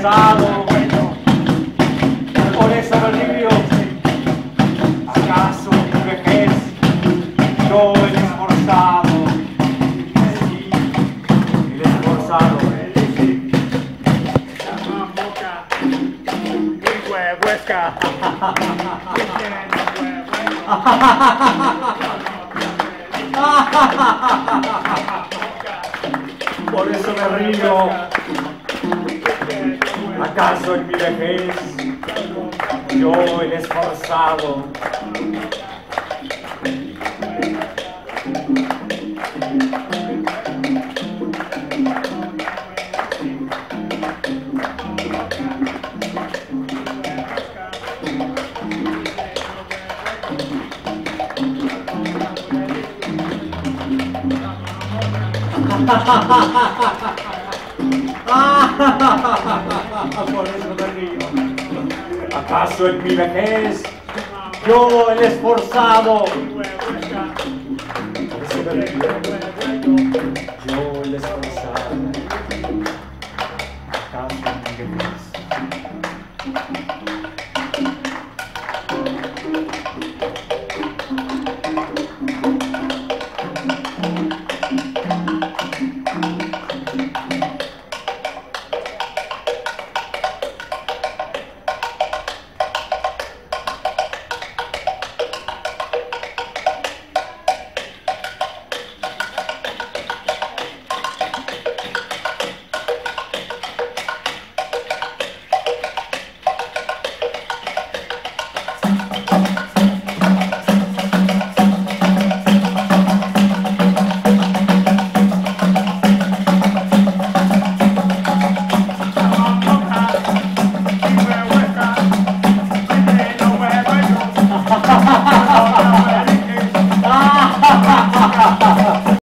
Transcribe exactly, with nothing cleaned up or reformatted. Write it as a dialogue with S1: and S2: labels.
S1: esforzado, por eso me río. ¿Acaso mi vejez, yo el esforzado? Sí, el esforzado. Por eso me río. ¿Acaso en mi vejez, yo el esforzado? Por eso me río. ¿Acaso en mi vejez, yo el esforzado? Por eso me río.